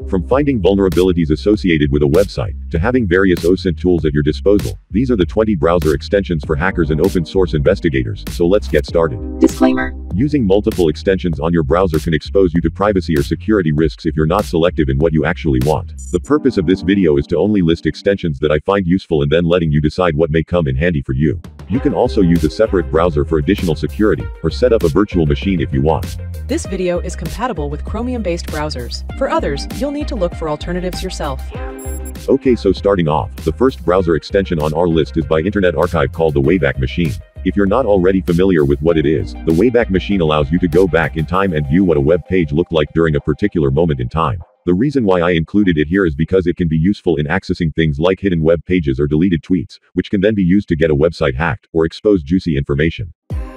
From finding vulnerabilities associated with a website, to having various OSINT tools at your disposal, these are the 20 browser extensions for hackers and open source investigators, so let's get started. Disclaimer. Using multiple extensions on your browser can expose you to privacy or security risks if you're not selective in what you actually want. The purpose of this video is to only list extensions that I find useful and then letting you decide what may come in handy for you. You can also use a separate browser for additional security, or set up a virtual machine if you want. This video is compatible with Chromium-based browsers. For others, you'll need to look for alternatives yourself. Okay, so starting off, the first browser extension on our list is by Internet Archive called the Wayback Machine. If you're not already familiar with what it is, the Wayback Machine allows you to go back in time and view what a web page looked like during a particular moment in time. The reason why I included it here is because it can be useful in accessing things like hidden web pages or deleted tweets, which can then be used to get a website hacked, or expose juicy information.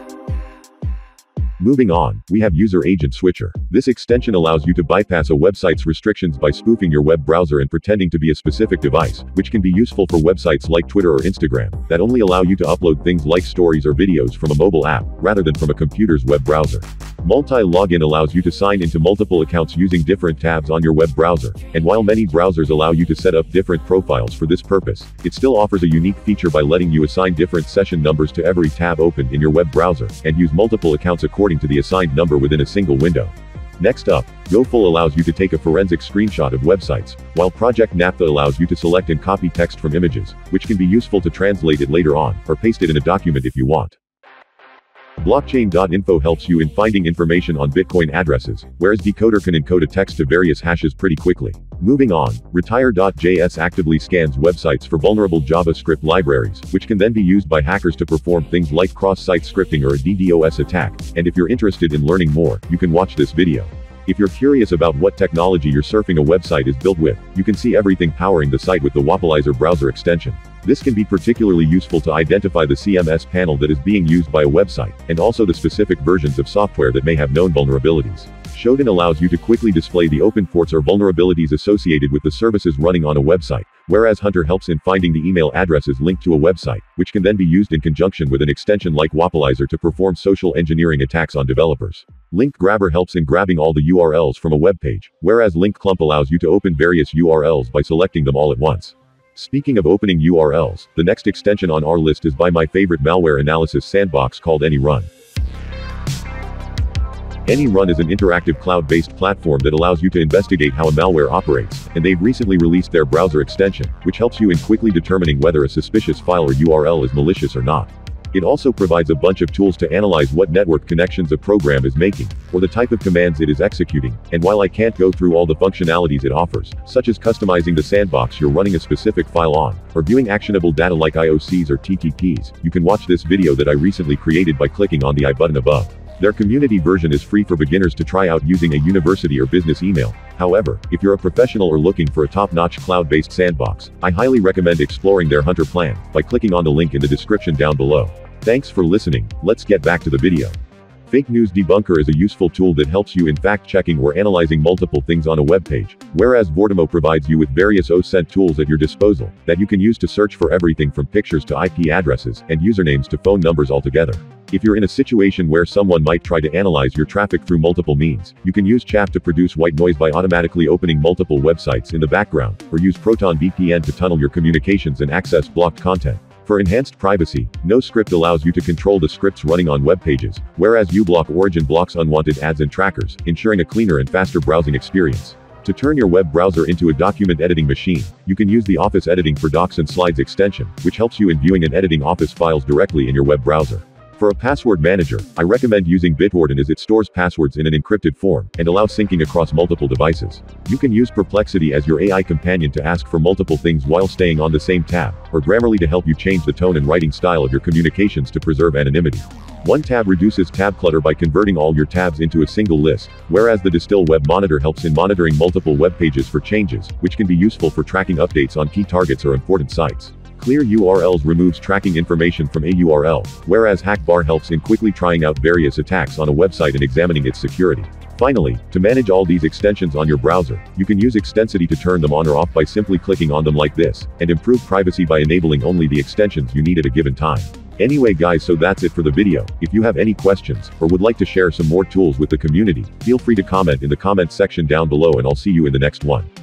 Moving on, we have User Agent Switcher. This extension allows you to bypass a website's restrictions by spoofing your web browser and pretending to be a specific device, which can be useful for websites like Twitter or Instagram, that only allow you to upload things like stories or videos from a mobile app, rather than from a computer's web browser. Multi-login allows you to sign into multiple accounts using different tabs on your web browser, and while many browsers allow you to set up different profiles for this purpose, it still offers a unique feature by letting you assign different session numbers to every tab opened in your web browser, and use multiple accounts according to the assigned number within a single window. Next up, GoFull allows you to take a forensic screenshot of websites, while Project Naphtha allows you to select and copy text from images, which can be useful to translate it later on, or paste it in a document if you want. Blockchain.info helps you in finding information on Bitcoin addresses, whereas Decoder can encode a text to various hashes pretty quickly. Moving on, Retire.js actively scans websites for vulnerable JavaScript libraries, which can then be used by hackers to perform things like cross-site scripting or a DDoS attack, and if you're interested in learning more, you can watch this video. If you're curious about what technology your surfing a website is built with, you can see everything powering the site with the Wapalizer browser extension. This can be particularly useful to identify the CMS panel that is being used by a website, and also the specific versions of software that may have known vulnerabilities. Shodan allows you to quickly display the open ports or vulnerabilities associated with the services running on a website, whereas Hunter helps in finding the email addresses linked to a website, which can then be used in conjunction with an extension like Wapalizer to perform social engineering attacks on developers. Link Grabber helps in grabbing all the URLs from a web page, whereas Link Clump allows you to open various URLs by selecting them all at once. Speaking of opening URLs, the next extension on our list is by my favorite malware analysis sandbox called AnyRun. AnyRun is an interactive cloud-based platform that allows you to investigate how a malware operates, and they've recently released their browser extension, which helps you in quickly determining whether a suspicious file or URL is malicious or not. It also provides a bunch of tools to analyze what network connections a program is making, or the type of commands it is executing, and while I can't go through all the functionalities it offers, such as customizing the sandbox you're running a specific file on, or viewing actionable data like IOCs or TTPs, you can watch this video that I recently created by clicking on the I button above. Their community version is free for beginners to try out using a university or business email. However, if you're a professional or looking for a top-notch cloud-based sandbox, I highly recommend exploring their Hunter plan, by clicking on the link in the description down below. Thanks for listening, let's get back to the video. Fake News Debunker is a useful tool that helps you in fact-checking or analyzing multiple things on a web page, whereas Vortimo provides you with various OSINT tools at your disposal, that you can use to search for everything from pictures to IP addresses, and usernames to phone numbers altogether. If you're in a situation where someone might try to analyze your traffic through multiple means, you can use Chaff to produce white noise by automatically opening multiple websites in the background, or use Proton VPN to tunnel your communications and access blocked content. For enhanced privacy, NoScript allows you to control the scripts running on web pages, whereas uBlock Origin blocks unwanted ads and trackers, ensuring a cleaner and faster browsing experience. To turn your web browser into a document editing machine, you can use the Office Editing for Docs and Slides extension, which helps you in viewing and editing Office files directly in your web browser. For a password manager, I recommend using Bitwarden as it stores passwords in an encrypted form, and allows syncing across multiple devices. You can use Perplexity as your AI companion to ask for multiple things while staying on the same tab, or Grammarly to help you change the tone and writing style of your communications to preserve anonymity. One tab reduces tab clutter by converting all your tabs into a single list, whereas the Distill Web Monitor helps in monitoring multiple web pages for changes, which can be useful for tracking updates on key targets or important sites. Clear URLs removes tracking information from a URL, whereas Hackbar helps in quickly trying out various attacks on a website and examining its security. Finally, to manage all these extensions on your browser, you can use Extensity to turn them on or off by simply clicking on them like this, and improve privacy by enabling only the extensions you need at a given time. Anyway guys, so that's it for the video. If you have any questions, or would like to share some more tools with the community, feel free to comment in the comment section down below and I'll see you in the next one.